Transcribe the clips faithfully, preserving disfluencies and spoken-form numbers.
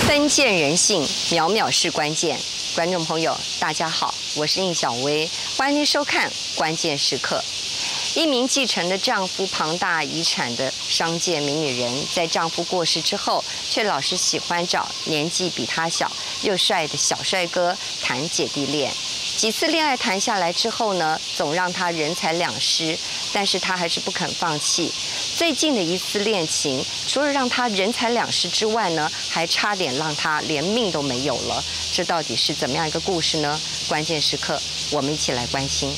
分见人性，秒秒是关键。观众朋友，大家好，我是应小薇，欢迎您收看《关键时刻》。一名继承了丈夫庞大遗产的商界名女人，在丈夫过世之后，却老是喜欢找年纪比她小又帅的小帅哥谈姐弟恋。几次恋爱谈下来之后呢，总让她人财两失，但是她还是不肯放弃。最近的一次恋情，除了让她人财两失之外呢，还差点让她连命都没有了。这到底是怎么样一个故事呢？关键时刻，我们一起来关心。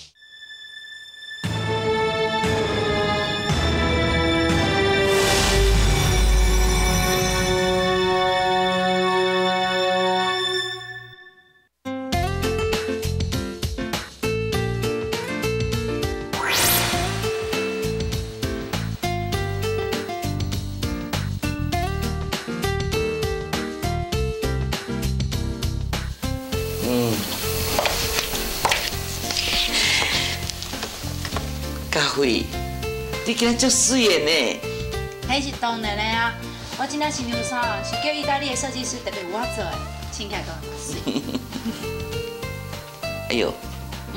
嘉慧，你今日足水的呢。 迄是当然的啊！我今仔新娘衫是叫意大利的设计师特别为我做的，穿起来都很水。 哎呦， 嗯，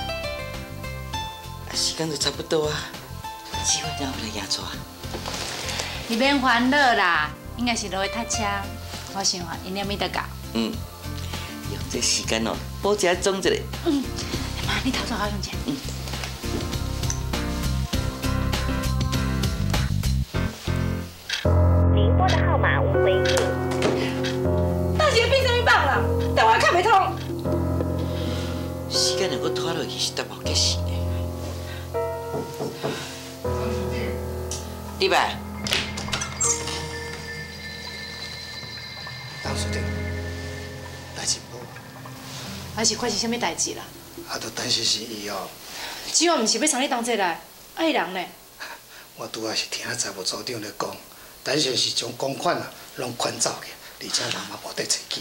时间就差不多啊，几点钟来验车啊？ 你免烦恼啦，应该是落去搭车。我想啊，一两米就到。 嗯，用这时间哦，补一下妆一下。 嗯，妈，你头做好用者。嗯。 您拨的号码无回应。 大姐变什么棒啦？电话卡袂通。 时间如果拖落去，是得无结事呢。李白， 当书记，代志无？ 还是发生什么代志啦？ 啊，都等是是伊哦。 只要唔是要送你同齐来，爱人呢？ 我拄仔是听财务组长咧讲，等是是将公款啊拢款走去，而且人嘛无得找去。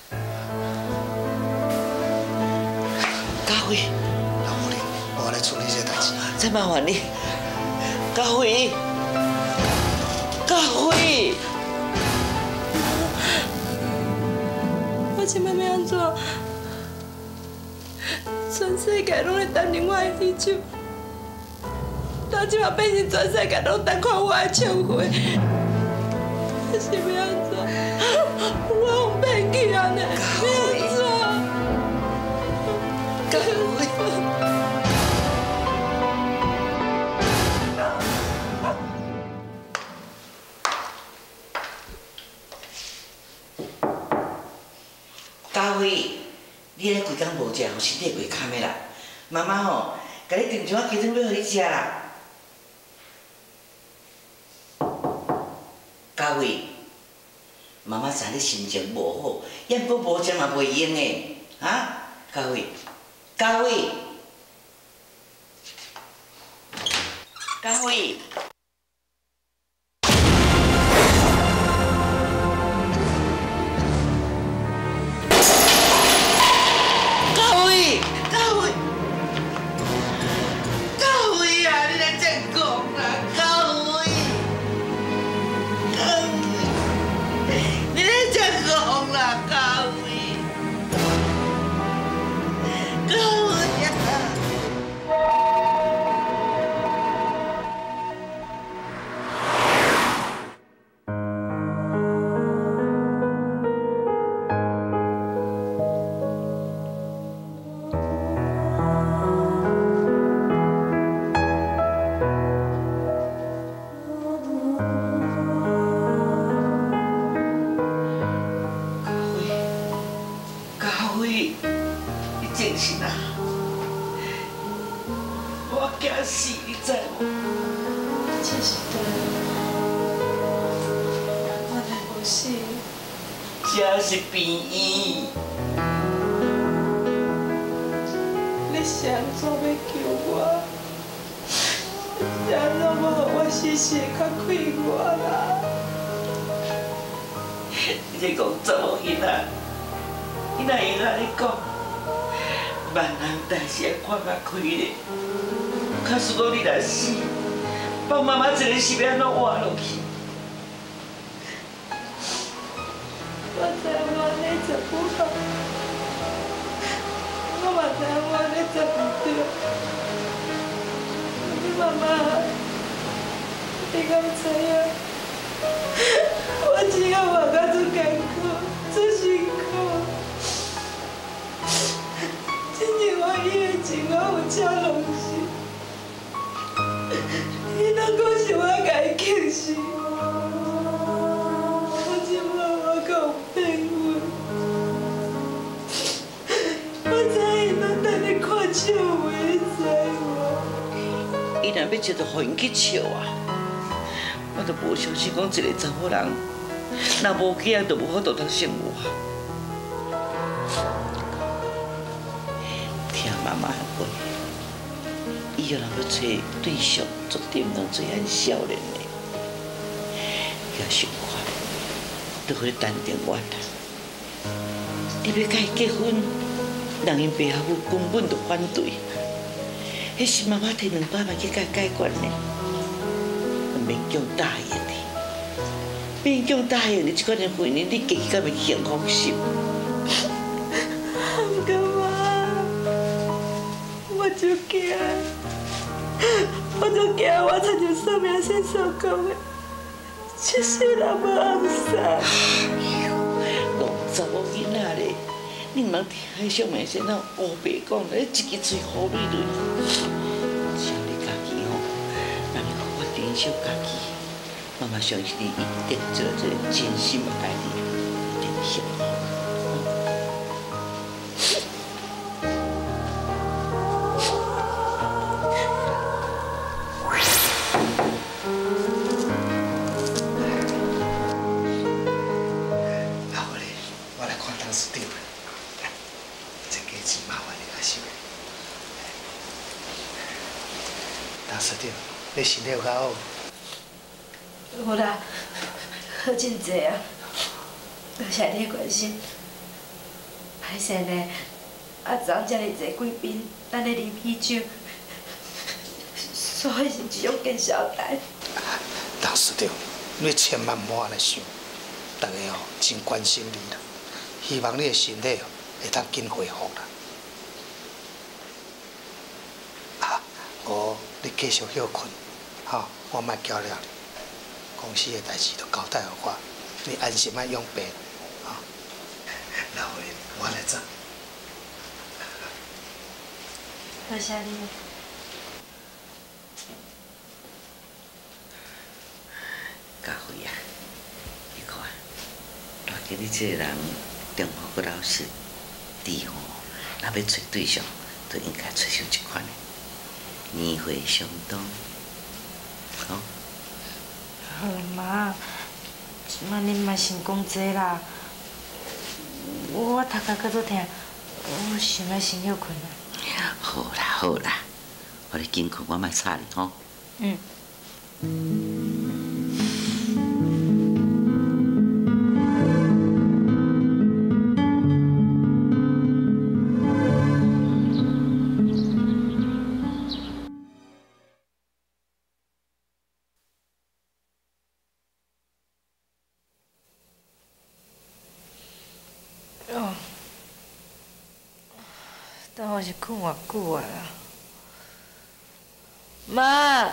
嘉慧， 老夫人，我来处理这代志。 再麻烦你，嘉慧，嘉慧。 我现在要安怎？全世界拢在等另外的喜酒，但即马变成全世界拢等看我的笑话。我是要安怎？我互骗去安尼，要安怎？ 嘉慧。嘉慧，你咧规工无食，互身体袂堪的啦。妈妈吼，甲你订一碗鸡汤要互你食啦。嘉慧，妈妈知你心情无好，咽不无食嘛袂用的，啊？嘉慧，嘉慧，嘉慧。这是病院。 你是安怎要救我？你是安怎要让我死死较快活啦？ 你在讲怎么囡仔？你哪会安尼讲？万人代志要看较开咧。假使讲你若死，帮妈妈一个是要安怎活落去？ 我知影我安尼做不好，我嘛知影我安尼做唔对。你妈妈，你敢知影？我只有活到这艰苦，这辛苦。真正我伊的情，我有请拢是，伊拢讲是我甲伊气死。 笑袂使我， 伊若要笑，就互因去笑啊！我都无相信讲一个查某人，若无囝就无法度当生活。听妈妈的话，以后若要找对象，绝对毋通做很少年的，遐想法都互你淡定完啦。你要甲伊结婚？ 人因爸阿母根本就反对，迄是妈妈提两百万去甲解决呢，勉强答应你，勉强答应你，这款的婚姻你家己敢会幸福心？ 毋过妈，我就惊，我就惊我亲像上面先所讲的，这世人无红衫。 哎呦，戆查某囡仔咧！ 你毋通听迄上面先那乌白讲，你一支嘴好利润。只要你家己吼，让你发展小家己，妈妈相信你一定做做真心的爱你，一定幸福。 老伙咧，我来看当时长。 真麻烦你阿叔，当师长，你身体有较好？ 有啦，好真济啊！多谢你的关心。歹势呢，啊，昨遮尔济贵宾，咱咧啉喜酒，所以是一种见笑代。 当师长，你千万莫安尼想，大家哦真关心你啦，希望你的身体哦会当紧恢复啦。 我你继续休困，吼，我莫叫了你。公司的代志都交代互我，你安心啊养病，吼。老伙，我来走。 多谢你。 家辉啊，你看，大家你这个人中好个老实，你吼，若要找对象，就应该找上一款的。 年岁相当，好。 好啦，妈，即摆恁嘛先讲这啦。我头壳搁做疼，我想要先休困啦。 好啦好啦，我你紧困，我莫吵你吼。 嗯。 但我是困偌久啊啦，妈，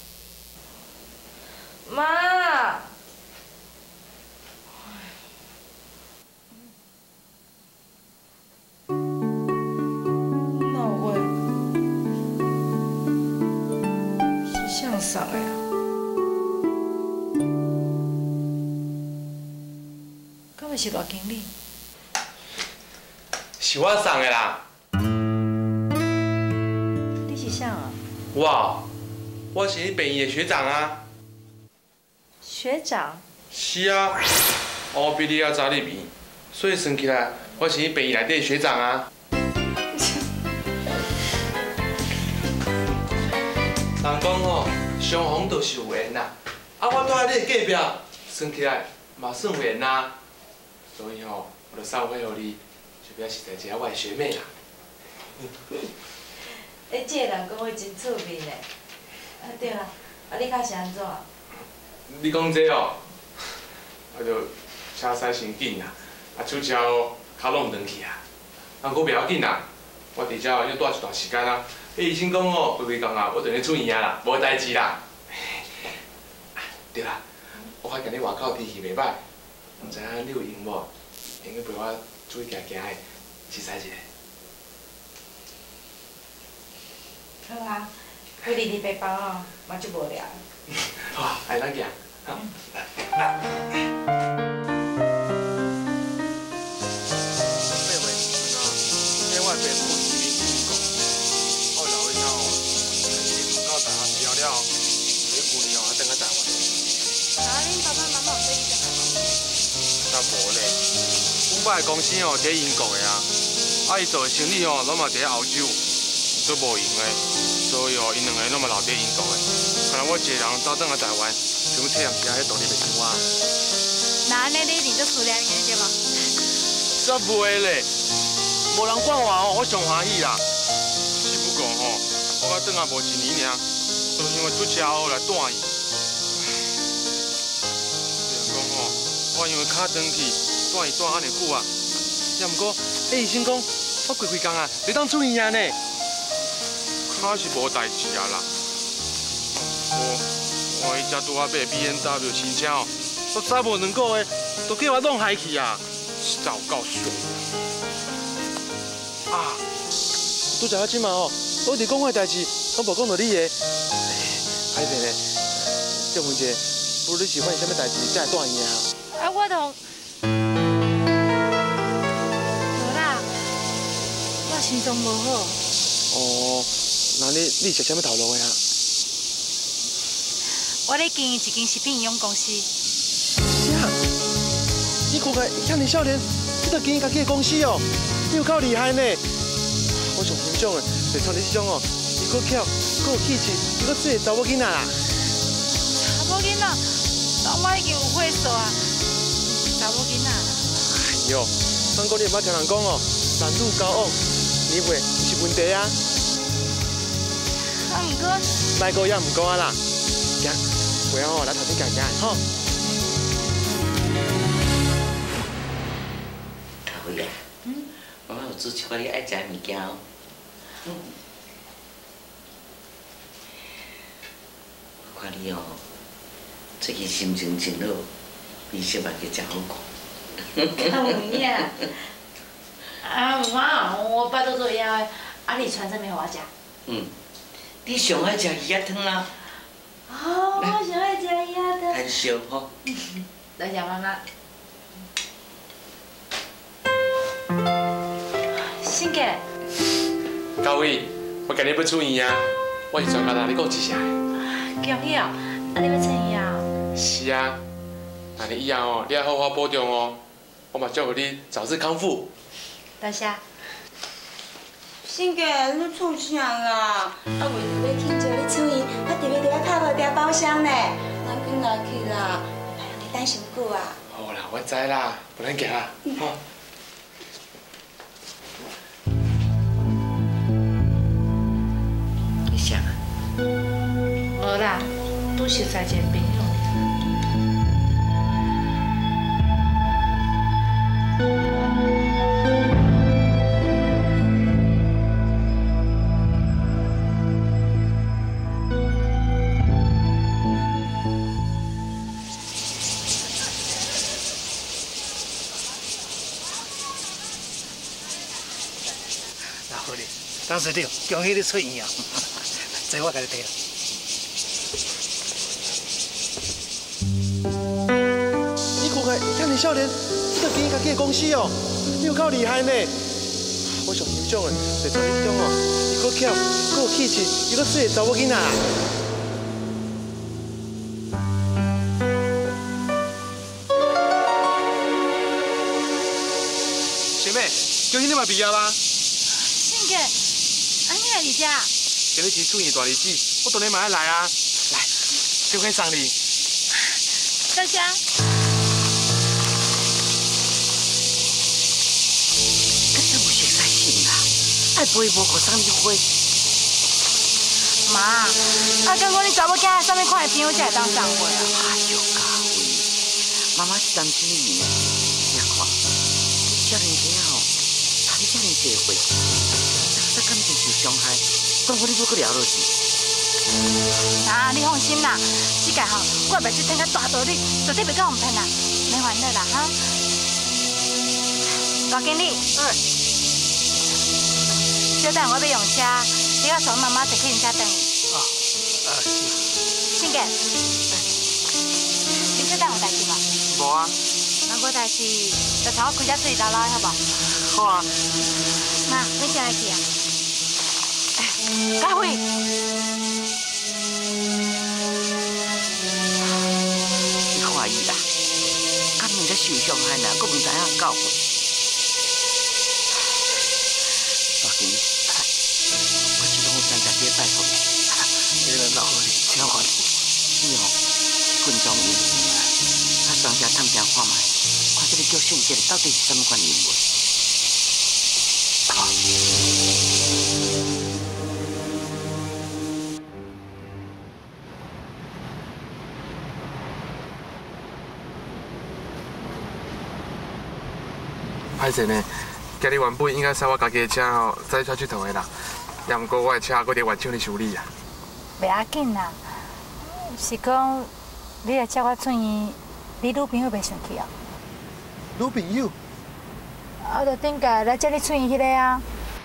妈，哪位？是谁送的啊？敢会是罗经理？ 是我送的啦。 哇，我是你病院的学长啊！ 学长？ 是啊，我比你还早入院，所以算起来，我是你病院内底的学长啊。人讲吼，相逢就是有缘啦。啊，我住在你的隔壁，算起来嘛算有缘啦。所以吼，我就送回互你，就表示在一个我的学妹啦。 哎，这个人讲话真趣味嘞。啊对啊，啊你较是安怎？ 你讲这哦，我就车驶先紧啦。 啊，手招脚拢唔转去啊。啊，我不要紧啦，我伫遮要住一段时间啊。迄医生讲哦，规规工啊，我等你出院啊啦，无代志啦。对啦，我发现你外口天气袂歹，唔知影你有闲无？会去陪我出去行行的，试试一下。 好啊，我日日背包哦，嘛就无聊。 好啊，来咱行。好，来。 这回时阵啊，另外边我这边经过，我老伙仔哦，去到大学毕业了后，你旧年哦还等去台湾。 啊，恁爸爸妈妈有对你讲吗？ 啊无咧，阮爸的公司哦伫英国的啊，啊伊做的生意哦，拢嘛伫澳洲，做无用的，所以哦因两个拢嘛留伫英国的。可能我一个人走转来台湾，想体验下迄独立的生活。 那安尼你一定做出来的对吗？ 煞袂咧，无人管我哦，我上欢喜啦。只不过吼，我甲转来无一年尔，就因为出车祸来住院。虽然讲吼，我因为脚断去，住院住安尼久啊，也毋过，迄医生讲我规规工啊，你当出院啊呢，脚是无代志啊啦。我我伊才拄啊买 B M W 新车哦，都早无两个月，都叫我弄害去啊，实在有够衰啊！啊，拄则我即嘛吼，我一直讲我的代志，我无讲到你的，歹势咧，这问者，不如你是发生啥物代志才会住院啊？ 啊，我同无啦，我心脏无好。 哦，那你你是啥物头路的啊？ 我咧经营一间食品营养公司。 啥？你看起遐尼少年，你着经营家己的公司哦，你有够厉害呢！我上欣赏的，就像你这种哦，伊搁巧，搁有气质，伊搁水的查某囡仔啦。 查某囡仔，老妈已经有岁数啊，查某囡仔啦。 哎呦，咱讲你毋捌听人讲哦，男女交往，你袂毋是问题啊。 啊，毋过， 卖讲也毋讲啊啦，行，袂哦，来头先行行吼。 阿辉啊，嗯，妈妈有煮一款你爱食的物件哦。嗯。我看你哦，最近心情真好，面色嘛个真好看。 看有影。啊妈，我巴肚做枵的，啊你传啥物互我食？ 嗯，你上爱食鱼仔汤啊？ 哦，我上爱食鱼仔汤。 很烧吼。 多谢妈妈。欣姐。 高伟，我今日要出院啊，我是专家同你讲一声。 恭喜哦！啊，你要出院啊？ 是啊，那你以后哦，你要好好保重哦。我嘛祝福你早日康复。 多谢。 欣姐，你创啥啦？啊，为着要庆祝你出院，啊，特别伫遐拍无订包厢呢。咱紧来去啦，别让你等伤久啊。 好啦，我知啦，不咱行啦，好。 你想啊？ 无啦，拄熟识一个朋友。 那好哩，当时了，恭喜你出院啊！这我甲你提。 你看起遐尼少年，你着经营家己的公司哦，你有够厉害呢！我上欣赏的，就像你这种哦，伊搁巧，搁有气质，伊搁水的查某囡仔啦。小妹，恭喜你嘛毕业啦！ 欣姐，啊你来伫遮？ 今日是出院大日子，我当然嘛要来啊！来，小可送你。 多谢。 敢才有熟悉性啦，爱买无互送你花。 妈，啊，敢讲你查某囝啥物款的朋友才会当送花啊？ 哎呦，家辉，妈妈是担心你，你看， 少年家吼，差你少年济岁，才感情受伤害，讲我你要搁聊落去。 啊，你放心啦，这届吼，我袂去听个大道理，绝对袂甲红骗啦，免烦恼啦哈。大经理，嗯，小等我要用车，你要送妈妈坐去人家等。 哦，啊是。 信杰，你小等有代志吗？ 无啊。 那我代志就从我开车出去溜溜，好不？ 好啊。 妈，你先来去啊。嘉慧。 你看伊啦，感情才受伤害呢，佫唔知影教训。大经理，我这拢有三十几拜托你，你来老你，请我你，你哦，群众因，啊双车探听看卖，看这个叫圣洁到底是什么款人物？好。 歹势呢，今日原本应该使我家己的车吼载出去头的啦，也毋过我的车搁伫原厂咧修理啊。 袂要紧啦，是讲你来接我出院，你女朋友袂生气啊？ 女朋友？ 啊，就顶届来接你出院迄个啊。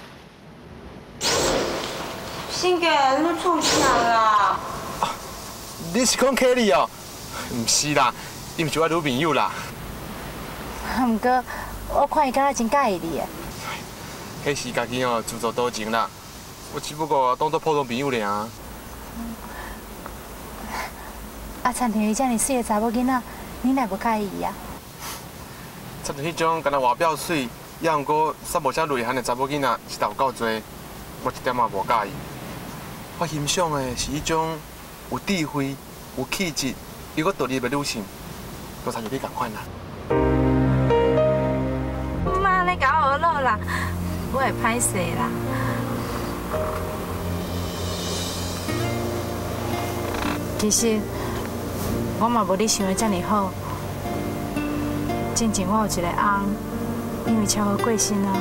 新杰，你创啥啦？ 你是讲 Kelly 哦？毋是啦，伊毋是我女朋友啦。 毋过。我看伊敢若真介意你诶。 迄是家己哦自作多情啦，我只不过当作普通朋友尔。 啊，参像伊遮尔水的查某囡仔，你哪无介意伊啊？ 参像迄种敢若外表水，也毋过煞无啥内涵的查某囡仔，是有够多，我一点也无介意。我欣赏的是迄种有智慧、有气质，又搁独立的女性，都参像你共款啦。 你甲我学落啦，我会歹势啦。其实我嘛无你想的遮尔好，真正我有一个翁，因为超好过身啊。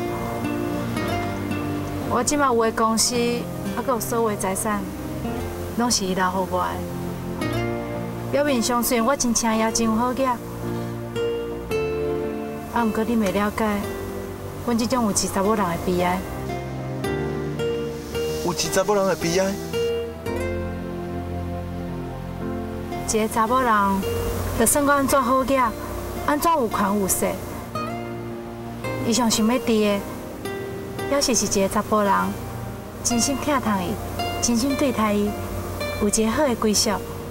我即马有的公司，啊，佮有所有的财产，拢是伊留予我的。表面上虽然我真请伊也真有好囝，啊，毋过你袂了解。阮这种有钱查某人的悲哀， 有钱查某人的悲哀。 一个查某人，就算我安怎好囝，安怎有权有势，伊上想要伫的，要是是一个查甫人，真心疼痛伊，真心对待伊，有一个好的归宿。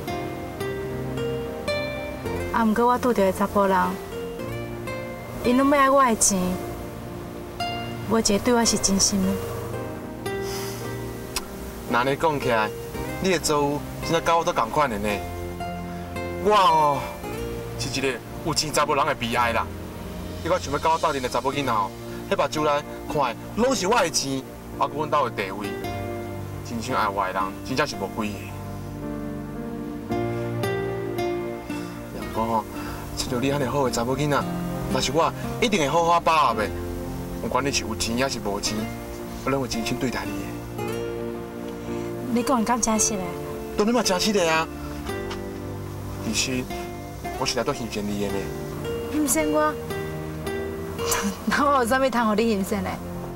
啊，毋过我拄到的查甫人，因拢要爱我的钱。无一个对我是真心的。 那安尼讲起来，你的作为真正甲我都同款的呢。我哦，是一个有钱查某人的悲哀啦。你我想要甲我斗阵的查某囡仔哦，迄目睭内看的拢是我的钱，包括阮兜的地位。真正爱我的人，真正是无几个。不过吼，亲像你安尼好的查某囡仔，若是我一定会好好把握的。不管你是有钱还是无钱，我拢会真心对待你的。 你讲的敢真实的？ 当然嘛真实的啊！其实我是来做欣赏你的呢。 欣赏我？那我有啥物通互你欣赏呢？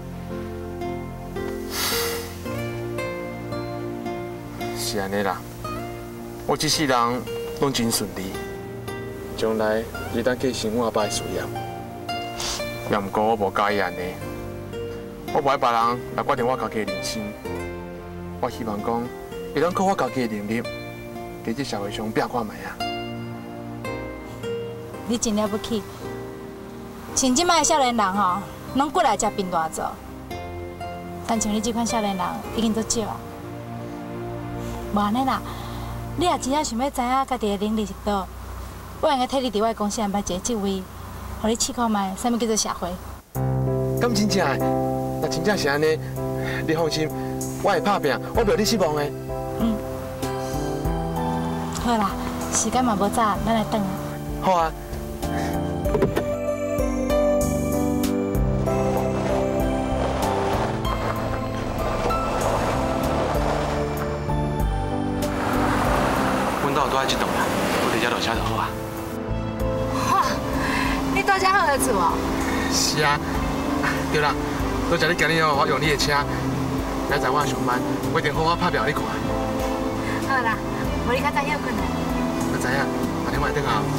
是安尼啦，我这世人拢真顺利，将来日当继承我阿爸的事业。也毋过我无介意安尼，我无爱别人来决定我家己的人生。我希望讲会当靠我家己的能力，在这社会上拼看卖啊！ 你真了不起，像即摆少年人吼，拢过来遮拼大做，但像你这款少年人已经足少啊。无安尼啦，你若真正想要知影家己的能力是倒，我应该替你伫我公司安排一个职位。互你试看卖，啥物叫做社会？ 敢真正的？若真正是安尼，你放心，我会拍拼，我袂你失望的。 嗯，好啦，时间嘛无早，咱来等啊。 好啊。 儿子哦。 是啊，对啦，多谢你今日哦，我用你的车，明仔我上班，我一定好好拍表你看。 好啦，无你较早休困啦。 我知影，打电话等下。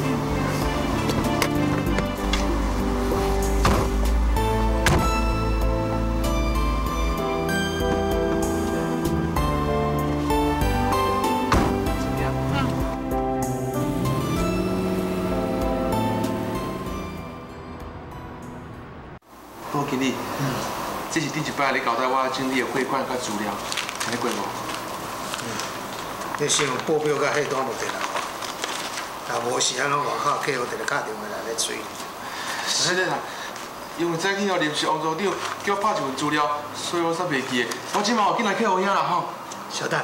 好，经理，嗯，这是顶一摆你交代我整理的汇款甲资料，安尼过无？ 嗯，你想报表甲迄段落地啦，若无是安怎外口客户直直打电话来咧催你。 是的啦，因为早起哦临时王组长叫我拍一份资料，所以我煞袂记的。我即马有紧来客户遐啦吼。 小等，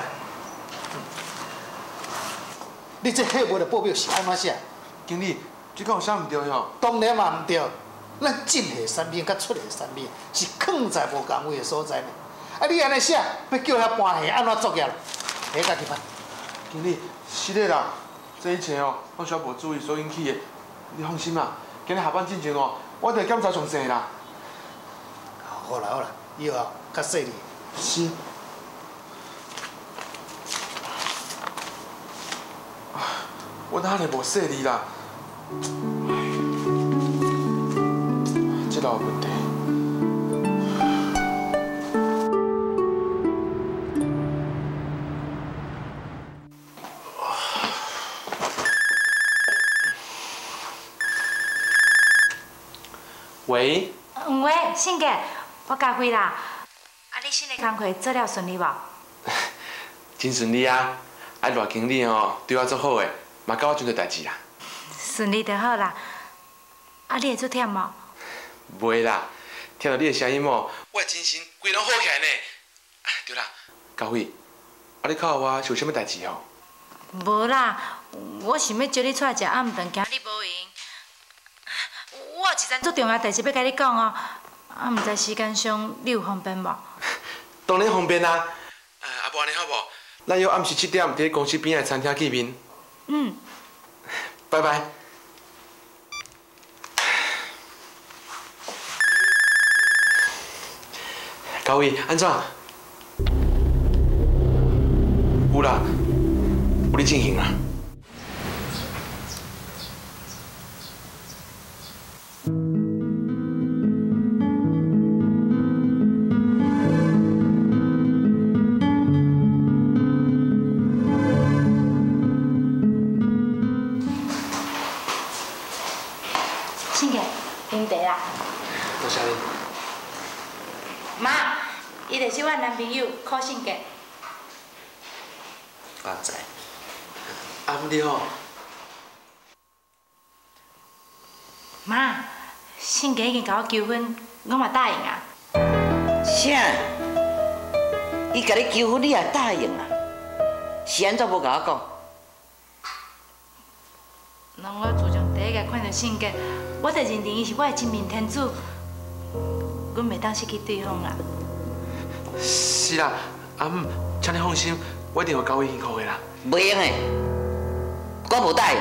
你这客户的报表是安怎写？ 经理，这敢有啥唔对吼？ 当然嘛唔对。咱进货产品甲出货产品是放在无共位的所在呢。啊，你安尼写，要叫遐搬货安怎作业？下家己办。 经理，是的啦，这一切哦，我小无注意所引起的。你放心啦，今日下班之前哦，我一定检查详细啦。 好啦好啦，以后较细腻。 是。我哪里无细腻啦？这老问题。喂。 嗯喂，信哥，我加回啦。啊，你新的工课做了顺利无？ 真顺利啊！啊，罗经理哦，对我足好诶，嘛教我真多代志啦。 顺利就好啦。啊，你会做忝无？ 袂啦，听到你的声音哦，我的精神规拢好起来呢。对啦，高伟，啊，你靠我是有啥物代志哦？ 无啦，我想要招你出来食暗顿，惊你无闲。我有一件足重要代志要甲你讲哦，啊，毋知时间上你有方便无？ 当然方便啦。呃，啊，无安尼好无？咱约暗时七点伫公司边的餐厅见面。 嗯。 拜拜。高伟，安怎？有啦，有咧进行啦。 信哥，饮茶啦。 多谢你。 妈，伊就是我男朋友柯信杰。 我知。 啊，你好。 妈，信杰已经甲我求婚，我嘛答应啊。 啥？伊甲你求婚，你也答应啊？是安怎无甲我讲？ 当我自从第一个看到信杰，我就认定伊是我的真命天子，阮袂当失去对方啦。 是啦，阿姆，请你放心，我一定会搞伊幸福的啦。 袂用的，我无答应。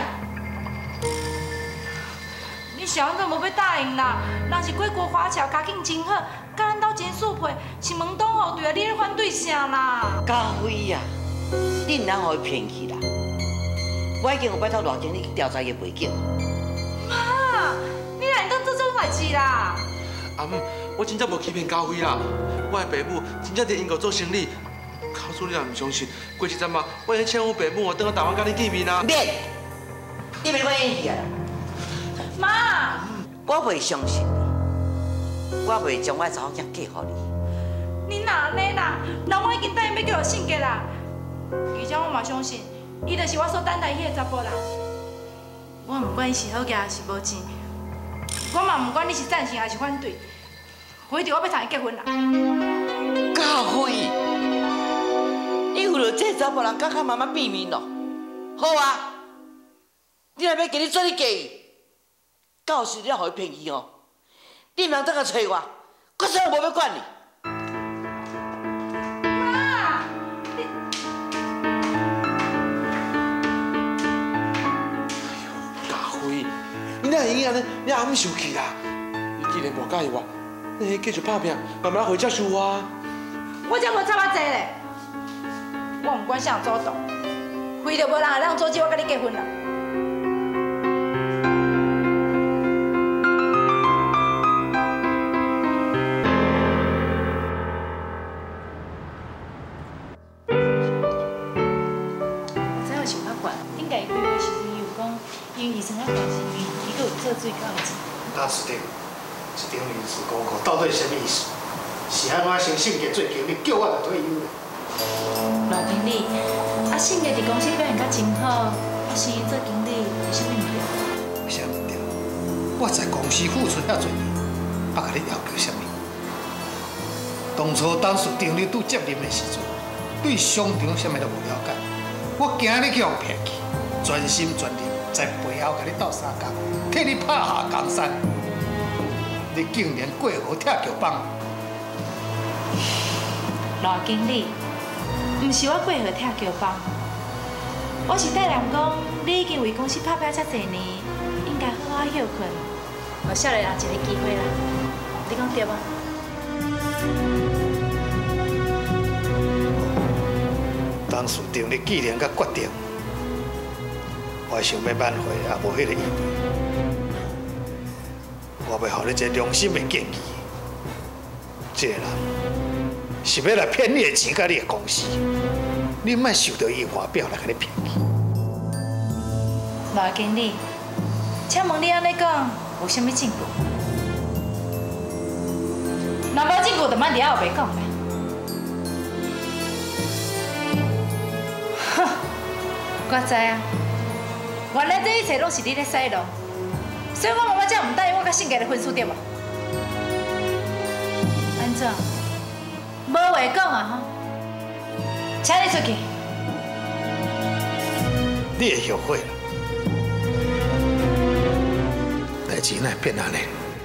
你想安怎无要答应啦？若是过国华侨家境真好，甲咱斗真速配，是门当户对啊！你咧反对啥啦？ 家辉啊，你唔通互伊骗去啦！我已经有拜托罗经理去调查伊的背景。 妈，你哪会当做这种代志啦？ 阿姆，我真正无欺骗家辉啦，我的爸母真正伫英国做生意。告诉你若唔相信，过一阵嘛，我已经请我爸母我等我台湾甲你见面啊。 免，你别管演戏啊！ 妈， 我袂相信你，我袂将我查某囝嫁互你。 你哪呢啦？人我已经答应要叫我信杰啦，而且我嘛相信，伊就是我所等待迄个查甫人。我唔管伊是好嫁还是无钱，我嘛唔管你是赞成还是反对，回头我要同伊结婚啦。 家辉，你为了这查甫人，敢甲妈妈变面咯？好啊，你若要给你做你嫁伊，到时你要互伊骗去哦，你唔通再来找我，我虽然无要管你。 妈，你。 家辉，你哪会安尼？你还唔受气啦？你既然无介意我，你继续拍拼，慢慢回接受我啊。 我才无差我济咧，我唔管啥主动，非着无人会让阻止我甲你结婚啦。 当时顶一顶临时公告到底是什么意思？是安怎先性格做经理，叫我来退休的？ 罗经理，啊，性格伫公司表现较真好，啊，是做经理有啥物唔对？ 有啥唔对？我在公司付出遐侪年，啊，甲你要求啥物？当初当时顶你拄接任的时阵，对商场啥物都无了解，我惊你去互骗去，专心专力在背后甲你斗相共。替你拍下江山，你竟然过河拆桥帮。 罗经理，唔是我过河拆桥帮，我是带人讲，你已经为公司拍拼遮侪年，应该好好休困，互少年人一个机会啦。你讲对无？ 当时定你既然甲决定，我想要挽回，也无迄个意味。我要予你一个良心的建议，这个人是要来骗你的钱，甲你的公司，你莫受到伊外表来甲你骗去。 罗经理，请问你安尼讲有啥物证据？若无证据，就莫伫遐后白讲呗。哼，我知啊，原来这一切拢是你咧使弄。所以我妈妈才唔答应我甲性格的婚事对无？安怎？无话讲啊吼！请你出去。 你会后悔啦！代志哪会变安尼？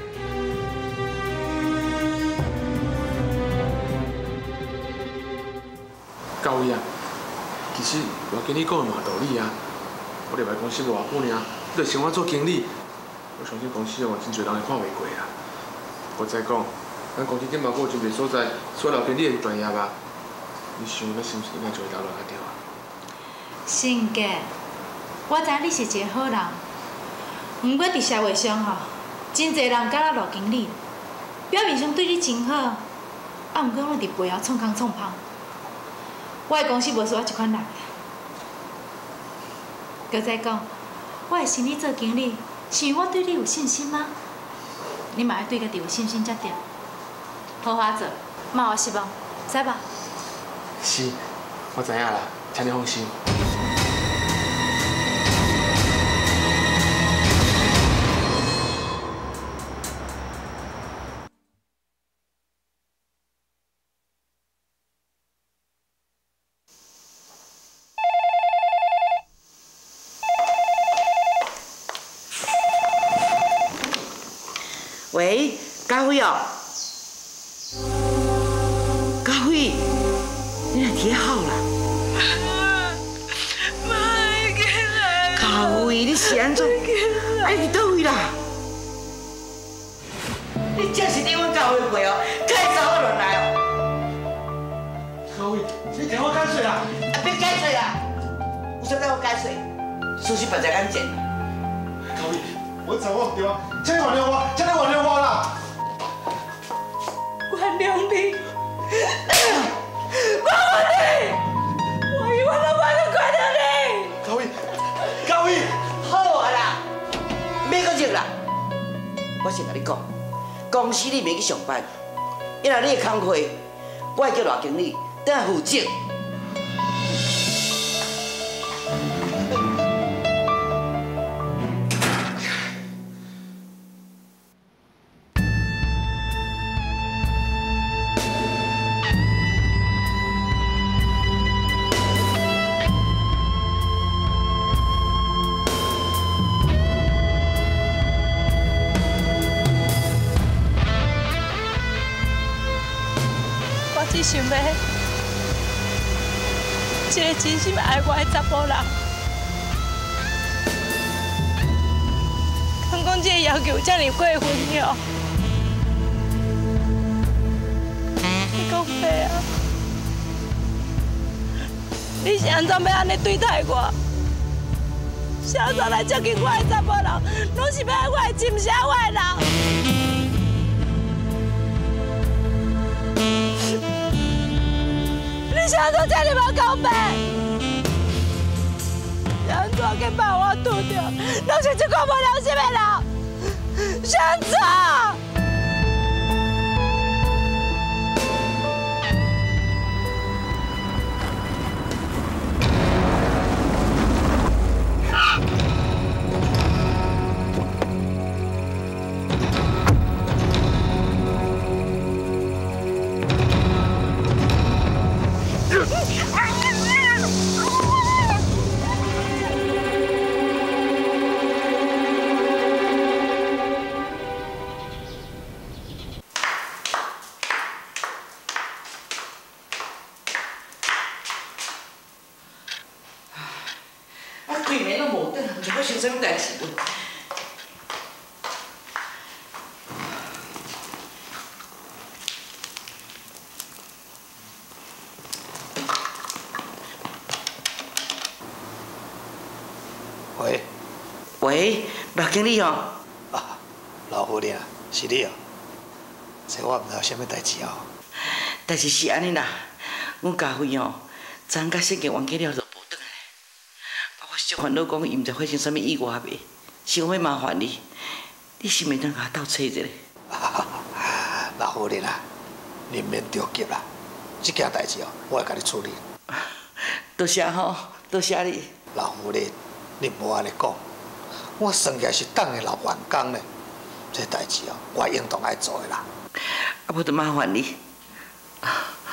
高位啊，其实我跟你讲的嘛道理啊。我入来公司偌久尔，你就想我做经理。我相信公司哦，真侪人会看袂过啊。我再讲，咱公司顶嘛，还有真侪所在，所有经理的专业吧。你想，咱是毋是应该就会投入下掉啊？ 性格，我知你是一个好人，不过伫社会上吼，真侪人敢若罗经理，表面上对你真好，啊，毋过拢伫背后创空创胖。我的公司无需要这款人。搁再讲，我会请你做经理。是因为我对你有信心吗？你嘛要对家己有信心才对。好好做，莫互失望，知吧？ 是，我知影啦，请你放心。 喂，家辉哦，家辉，你来听好啦。 妈，起来！ 家辉，你是安怎？哎，你倒位啦？你真是伫阮家辉陪哦，太早我乱来哦。 家辉，你听我解释啦。 啊，别解释啦，有啥要我解释？事实摆在眼前。 家辉，我知我唔对啊，请你原谅我，请你原谅我啦。 原谅你，我问你，我永远都不会原谅你。 家辉，家辉， 好啊啦，别搁热啦。我先甲你讲，公司你袂去上班，因为你的工课，我会叫罗经理等下负责。 只想要一个真心爱我的查甫人，敢讲讲这个要求这么过分了？你讲白啊？你是安怎要安尼对待我？啥时来接近我的查某人，拢是要爱我的亲生我的人。你啥时这么无公平？安怎去把我除掉？拢是这个无良心的人，选择。 对面拢无转，就要想啥物代志？ 喂， 喂，陆经理哦。 啊，老夫人啊，是你哦。这我毋知有啥物代志哦。 代志是安尼啦，阮家辉哦，昨昏甲设计完结了就无转来。啊，我足烦恼讲伊毋知发生啥物意外未，想要麻烦你，你是袂当甲我斗找一下？ 老夫人啊，您免着急啦，这件代志哦，我会甲你处理。 多谢吼，多谢你。 老夫人，你无安尼讲，我算起来是当的老员工呢，这代志哦，我应当爱做的啦。 啊，无就麻烦你。阿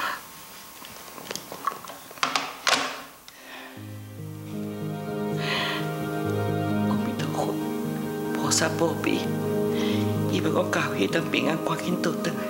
弥陀佛，菩萨保庇，希望我家辉当平安赶紧倒转来。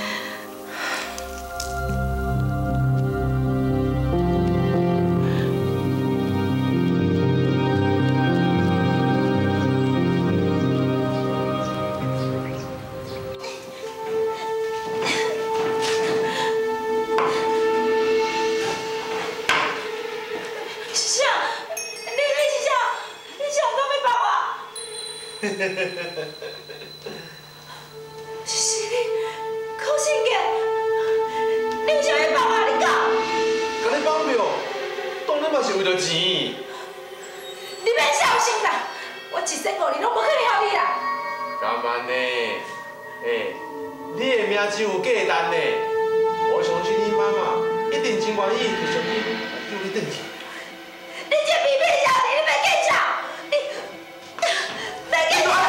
是你，柯信杰，你有啥物办法？你讲。 甲你放票，当然嘛是为了钱。 你免小心啦，我一世五年拢无可能害你啦。 干嘛呢？哎，你的命真有价值呢。我相信你妈妈一定真愿意继续你救你转去。 你这屁屁小子，你别计较，你别计较。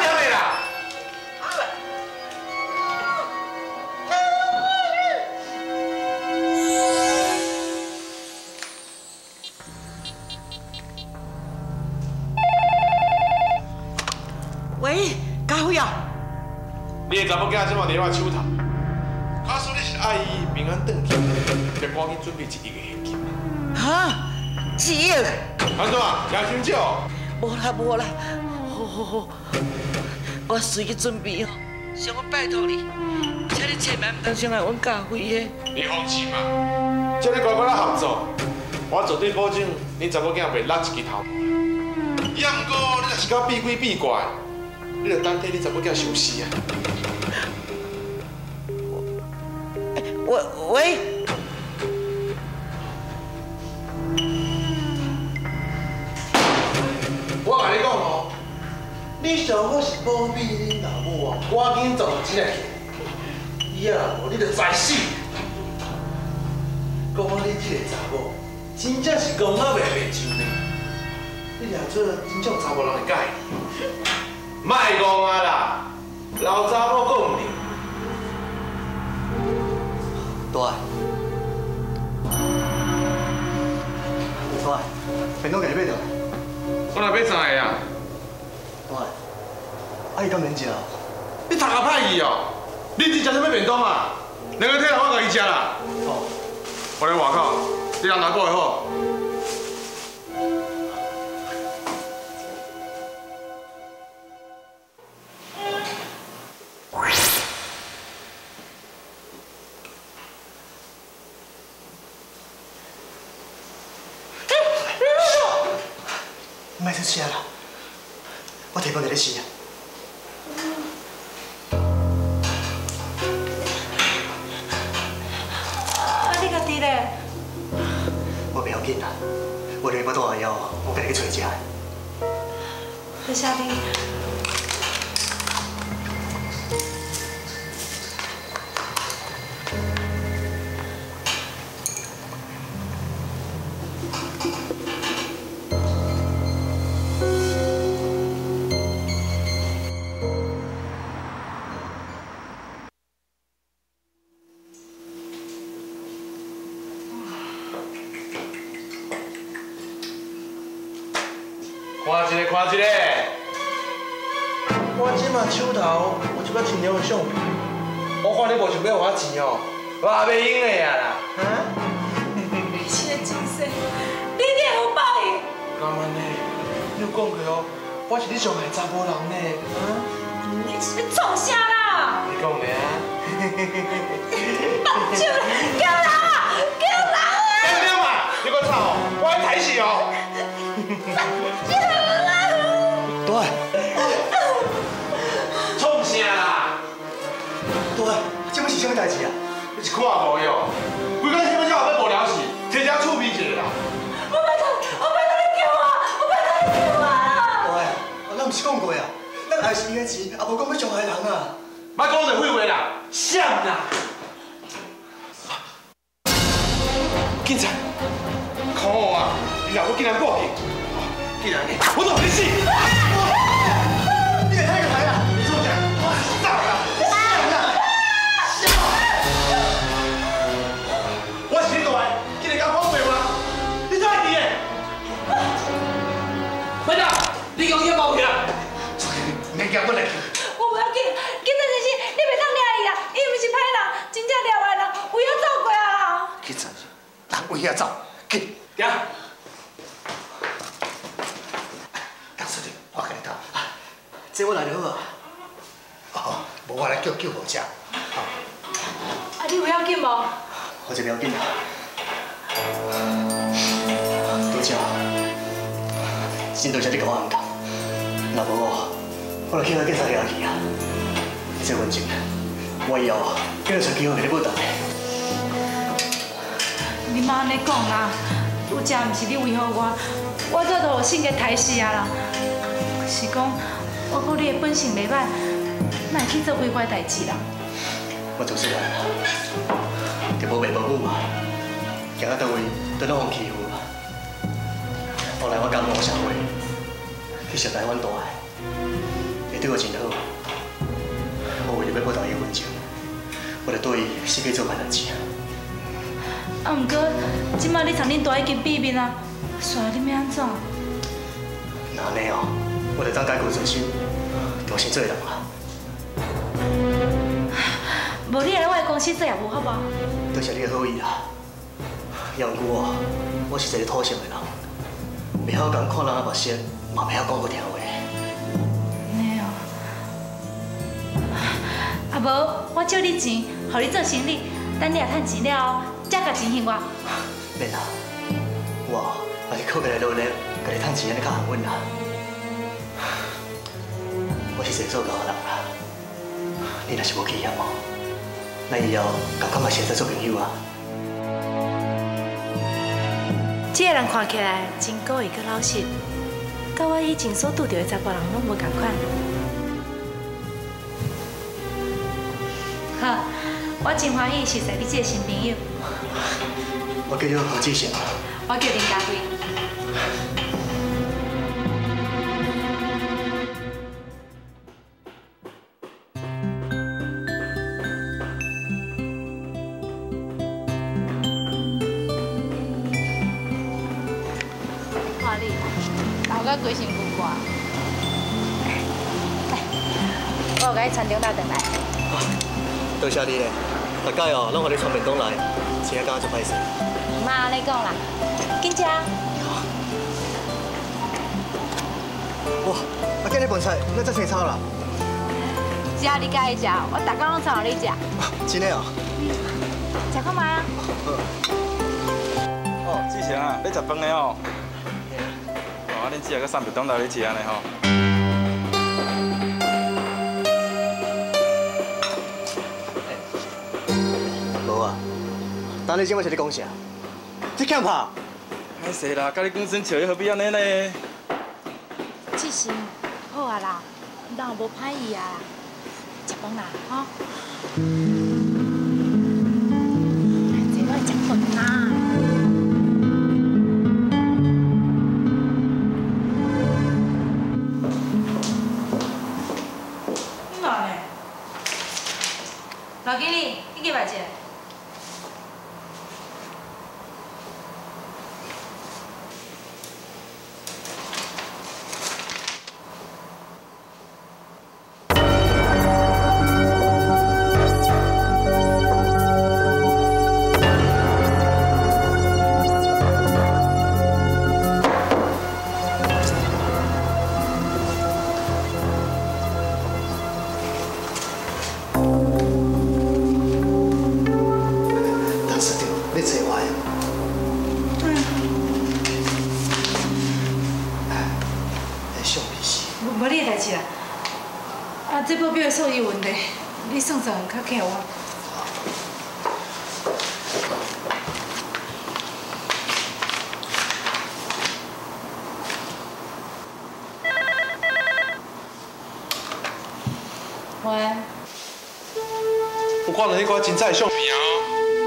喂，家辉啊！ 你的查某囝即马伫我手头，假使你是爱伊平安转去，就赶紧准备一亿个现金。 哈？一亿？ 安怎？也伤少？ 无啦无啦，好好好，我随去准备哦。想我拜托你，请你千万唔当伤害阮家辉的。 你放心嘛，叫你乖乖来合作，我绝对保证你查某囝袂落一支头毛。也毋过你若是较避鬼避怪。你著等替你查某囝收尸啊！ 喂喂， 我甲你讲哦，你想我是保庇恁老母啊，赶紧做钱来去，以后无你著知死。讲你这个查某，真正是讲啊袂袂上呢。你掠做真正查某人会介意。莫讲啊啦，老查某阁毋灵。 大爱，大爱，便当给你买倒来。 我来买三个啊。 大爱，阿姨敢免食哦？ 你读啊歹去哦！你只食啥物便当啊？两个体来我甲伊食啦。 好， 我咧外口，你人难过会好。 莫出声啦，我提饭给你吃啊。 啊，你家己咧？ 我袂要紧啦，我下晡倒来以后，我给你去找食。 谢谢你。 看一个，看一个，我即马手头有一笔真了的相片，我看你无想要我钱哦，我也袂用的啊啦，哈？ 这个真细，你一定有报应。 干嘛呢？你有讲过哦，我是你上爱查甫人呢，啊？ 你是要创啥啦？ 你讲的啊？ 放手啦！叫人啊！叫人啊！ 叫你嘛，你个吵，我要抬死哦！ 对， 创啥啦？ 对，这要是啥物代志啊？ 你是看无哟？规工天要叫我要无聊死，天天厝边一个啦。 我拜托，我拜托你救我！我拜托你救我啦！ 对，咱毋是讲过啊，咱爱是伊的钱，也无讲要伤害人啊。 莫讲这废话啦，想啦！警察，看我啊！你若要竟然报警，既然我都你死！ 你也太个台啊！ 你做啥？我死啦！我是你大的，竟然敢讲废话！你做乜嘢？班长，你讲嘢冇去啊？你叫我来去。 我不要紧，警察先生，你袂当抓伊啦，伊毋是歹人，真正抓坏人，为我走过啊啦。 警察，人为遐走，去。 行。 当司令，我跟你讲，这我来就好啊。哦，无我来叫救护车。 啊，你有要紧无？ 我这不要紧啦。多谢，真多谢你甲我暗讲，若无我，我就去到警察遐去啊。这份情，我以后叫你出机会给你报答的。 你莫安尼讲啦，有正毋是你为好我，我早就有性格歹势啊啦。是讲，我看你的本性袂歹，哪会去做违法代志啦？ 我做细汉啊，就无爸无母嘛，行到倒位都拢互欺负嘛。后来我感冒社会，去上台湾大个，伊对我真好。我为着要报答伊的恩情，我就对伊死去做万代志。 啊，毋过，即摆你参恁大已经变面啊，煞你要安怎？ 那安尼哦，我就当解决自身，重新做人啊。 无你来我的公司做业务好无？ 多谢你的好意啦。杨姑哦，我是一个土性的人，袂晓讲看人的目色，嘛袂晓讲好听话。 你哦，啊无，我借你钱，互你做生意，等你也趁钱了后，才甲钱还我。 免啦，我也是靠家己努力，家己趁钱安尼较安稳啦。我是一个做工的人啦，你若是无气嫌哦，那以后共款嘛是会使做朋友啊。 这个人看起来真故意佮老实，甲我以前所拄到的查甫人拢无共款。好，我真欢喜熟悉你这个新朋友。 我叫做何志成。 我叫林家辉。看你，流到规身躯汗。来，我有甲你餐厅打电来。 多谢你咧，大概哦，拢互你传便当来，真正感觉足歹势。 莫安尼讲啦，紧食。 哇，啊，今日饭菜那只青草啦。 只要你介意食，我逐工拢炒互你食。 真的哦。 食看卖啊。 哦，志成啊，你食饭的哦。哦，安啊，恁姐个送便当来你食安尼吼。 无啊，当你今晚是咧讲啥？你欠拍？ 歹势啦，甲你讲真笑，你何必安尼呢？ 志成，好啊啦，人无歹意啊，食饭啦，吼。这我食饭啦。 老经理，你几把钱？ 无你的代志啦。啊，这保镖的数字问题，你算算较客我。喂。 我看到迄个精彩相片哦。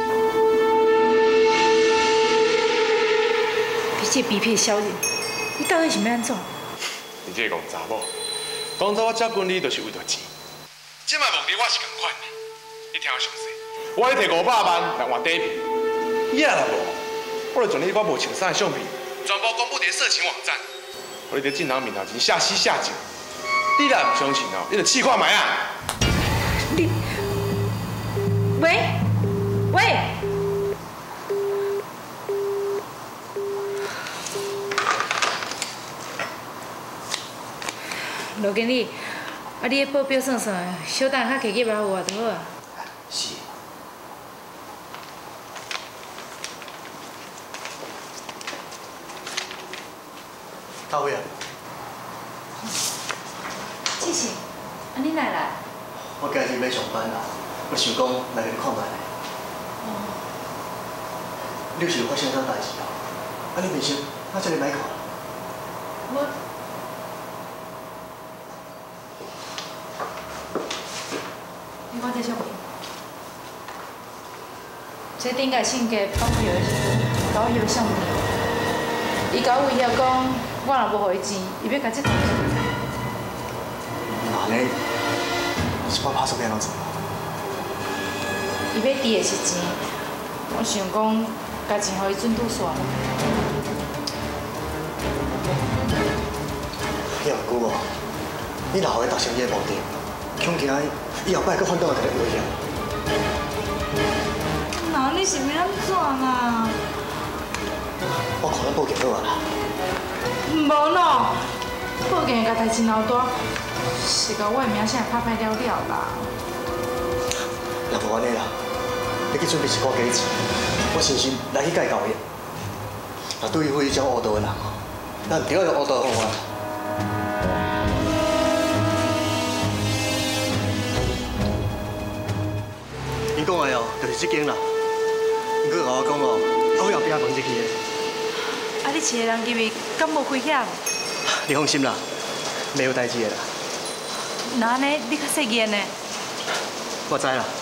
你这卑鄙的小人，你到底想要安怎？ 你这个戆查某，当初我接近你就是为着钱，即摆目的我是共款的。你听我详细，我咧摕五百万来换底片，也啦无，我就将你我无穿衫的相片全部公布伫色情网站，我你伫正人面头前下死下酒。你若不相信哦，你就试看卖啊！ 你，喂，喂。 罗经理，啊，你个保镖算算，小等较加几百有啊就好啊。 是。到位啊！ 志成，啊，你哪来？ 我今日要上班啦，我想讲来给你看卖。 哦。 你是有发生啥代志啊？啊，你袂信，我这里买看。 我。 你看这相片，这顶个性格放药的时阵，甲我要相片。伊甲我威胁讲，我若无互伊钱，伊要甲这头做。 那呢？是我拍手变安怎？ 伊要滴的是钱，我想讲，甲钱互伊准拄煞。 要唔久哦，你若互伊达成伊的目的，恐惊以后摆搁反倒来甲你威胁。 那你是要安怎啊？ 我可能报警好啊啦。 无咯，报警甲代志闹大，是甲我的名声拍歹了了啦。 若无安尼啦，你去准备一寡假钱，我先先来去介交易。若对于非种恶道的人，咱对个恶道方法。 因讲的哦，就是这间啦。毋过甲我讲哦，我后壁问入去的。 啊，你饲的人入去敢无危险？ 你放心啦，没有代志的啦。 那安尼你较细见呢？ 我知啦。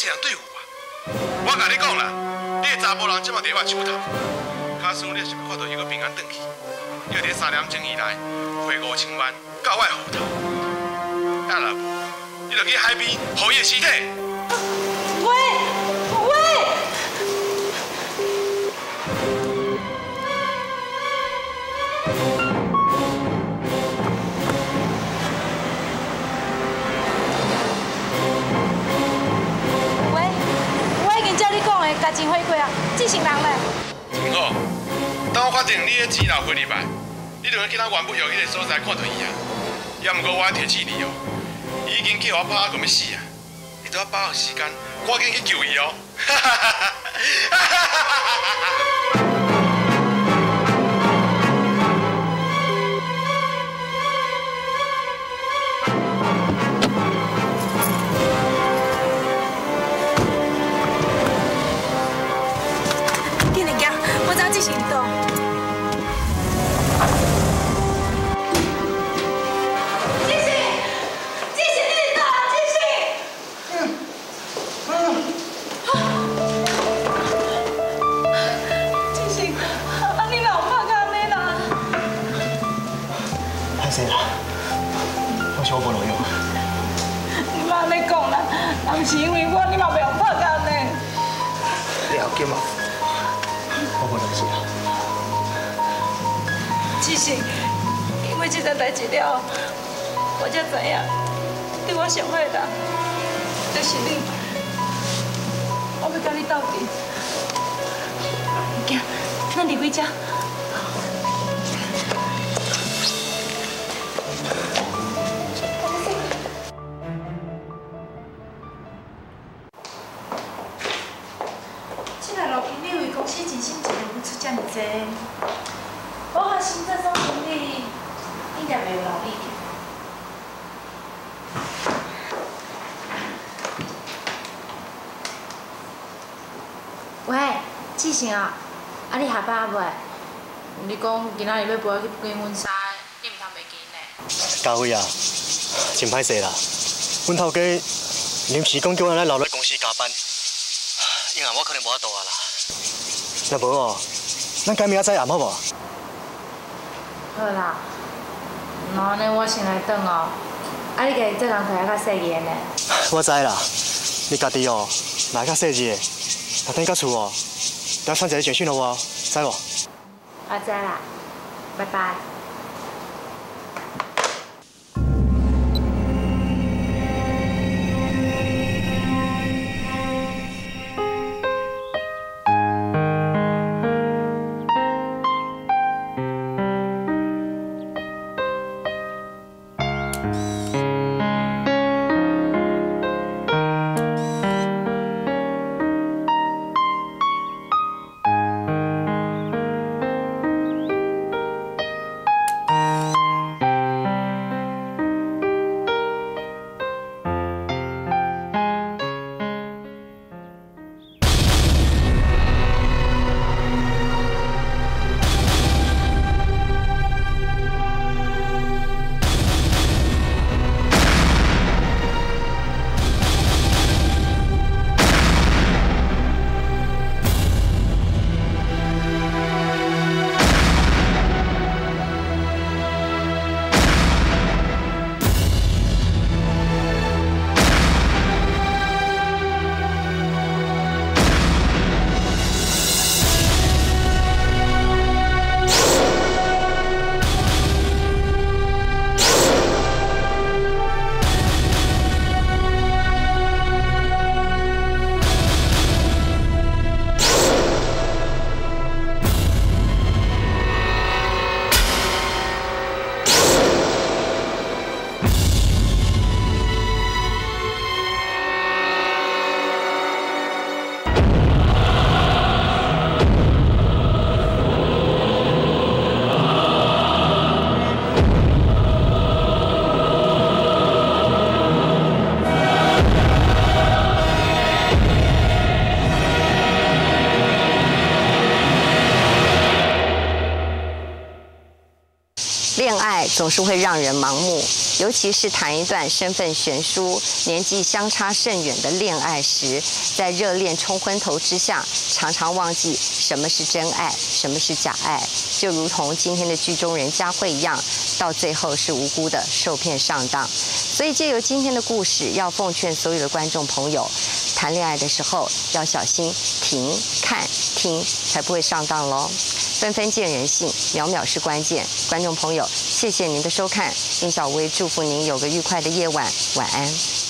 一人对付啊！我甲你讲啦，你的查甫人即马伫我手头，假使你想要看到伊个平安转去，你要伫三点钟以内汇五千万到我的户头。啊啦，你着去海边抱伊的尸体。 喂喂！ 家钱汇过啊，继承人咧。 真好，等我确定你的钱拿回入来，你就去今仔原本约迄个所在看到伊啊。也毋过我爱提醒你哦，伊已经叫我拍到要死啊！你都要把握时间，赶紧去救伊哦。哈哈哈哈哈哈！ 行动！继续，继续运动，继续。嗯嗯。继续，啊，你老怕干咩啦？ 歹势啦，我是我无路用。 你妈咧讲啦，若是因为我，你嘛袂用拍干呢。 了解嘛？ 我无代志啦。 只是因为这件代志了，我才知影，对我上好的人就是你。我要跟你斗阵。行，咱离开这。这个路经理为公司尽心尽力付出这么多，我和新这种经理应该袂有劳力。喂，志成啊，啊你下班未？你讲今仔日要陪我去见阮婿，你唔通袂见呢？ 家辉啊，真歹势啦，阮头家临时讲叫我来留在公司加班，因为我可能无法度啊啦。若无哦，咱改明仔载暗好无？ 好啦，那安尼我先来转哦。啊，你家己做人睇较细个呢。 我知啦，你家己哦，来较细致，若等到厝哦，要传一个简讯给我，知无？ 我知啦，拜拜。 恋爱总是会让人盲目，尤其是谈一段身份悬殊、年纪相差甚远的恋爱时，在热恋冲昏头之下，常常忘记什么是真爱，什么是假爱，就如同今天的剧中人佳慧一样，到最后是无辜的受骗上当。所以借由今天的故事，要奉劝所有的观众朋友，谈恋爱的时候要小心停、看、听，才不会上当喽。纷纷见人性，秒秒是关键。观众朋友，谢谢您的收看，殷小薇祝福您有个愉快的夜晚，晚安。